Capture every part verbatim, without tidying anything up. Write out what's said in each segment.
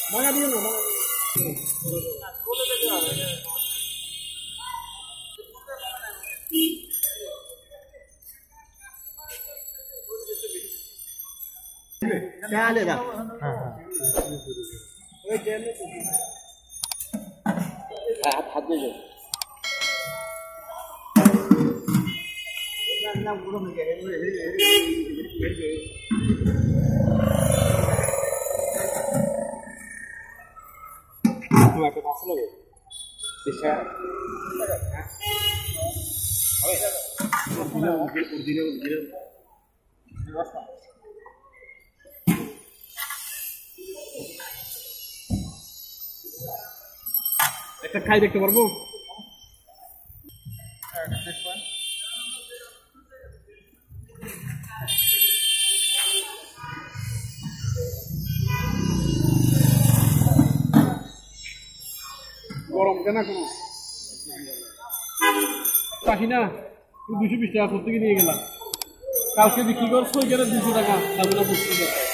মায়া দিও না चाले दा हां ओए जेने हाथ हाथ में जो ना पूरा में गए तुम्हारे के पास लोगे दिशा ओए दिने दिने दिने रास्ता একটা খাই দেখতে পারবো গরম কেন কোনো পাখি না দুশো বিশ টাকা করতে নিয়ে গেলাম কালকে বিক্রি করছো এখানে দুশো টাকা খাজনা বুঝতে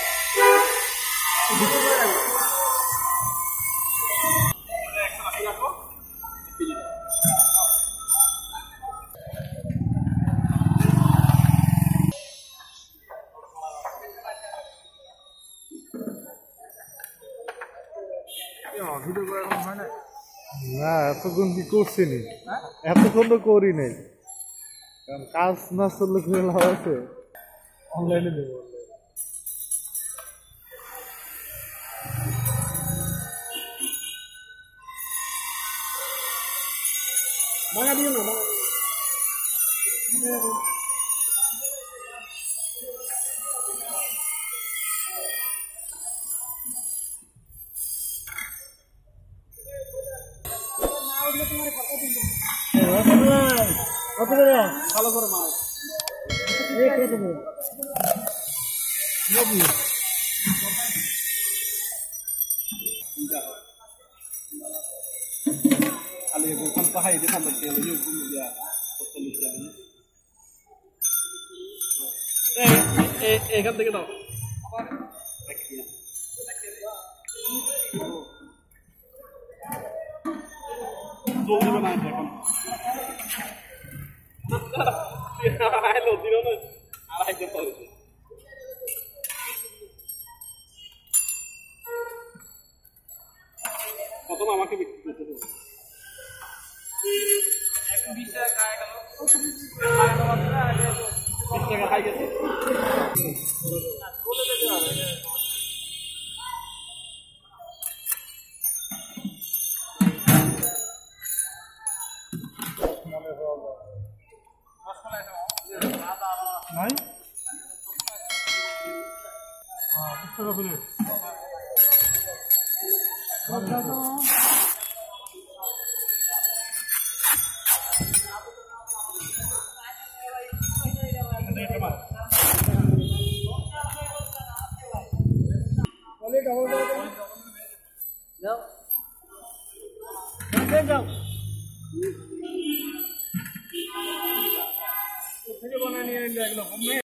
না এতক্ষণ কি করছি নি এতক্ষণ তো করি নাই কারণ কাজ না চললে খুব লাভ আছে অনলাইনে দেবো মায়া দিও না ভালো করে মার খালি দোকান পাহাই দোকান করতে এখান থেকে দাও জলদি বানায় এখন হ্যালো দিল না আড়াইশো পড়েছে কত আমাকে বিক্রি করতে হবে বিশ টাকা খায় গেল বিশ টাকা খাই গেছে নাই হ্যাঁ পুস্তক খুলে যাও যাও থেকে বানিয়ে নিয়ে এলো